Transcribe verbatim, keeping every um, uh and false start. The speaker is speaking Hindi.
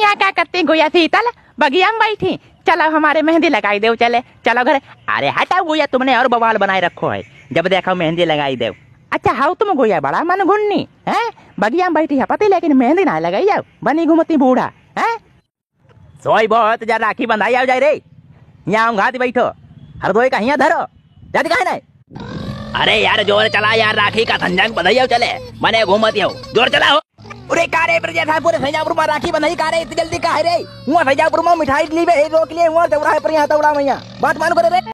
यहाँ क्या करती गोया शीतल? बगिया में बैठी। चलो हमारे मेहंदी लगाई दे। चले चलो घर। अरे हटाओ गोया, तुमने और बवाल बनाए रखो है। जब देखो मेहंदी लगाई दे। अच्छा हाउ तुम गोया बड़ा मन घुन्नी है। बगिया में बैठी है पति, लेकिन मेहंदी ना लगाई जाओ, बनी घूमती बूढ़ा है। सोई बहुत जा राखी बंधाई आओ जाए रे। यहाँ घात बैठो हर दो कहीं धरो जाती कहे नहीं। अरे यार जोर चला यार, राखी का धंजन बधाई आओ चले, मने घूमती हो जोर चला हो। अरे कारे पर जैसा पूरे सैजापुर में राखी बंधाई कारे इतनी जल्दी काहे रे? हुआ सैजापुर में मिठाई ली बे रोक लिए हुआ चौराहे पर यहाँ तौड़ा मैया बात मान करे रे।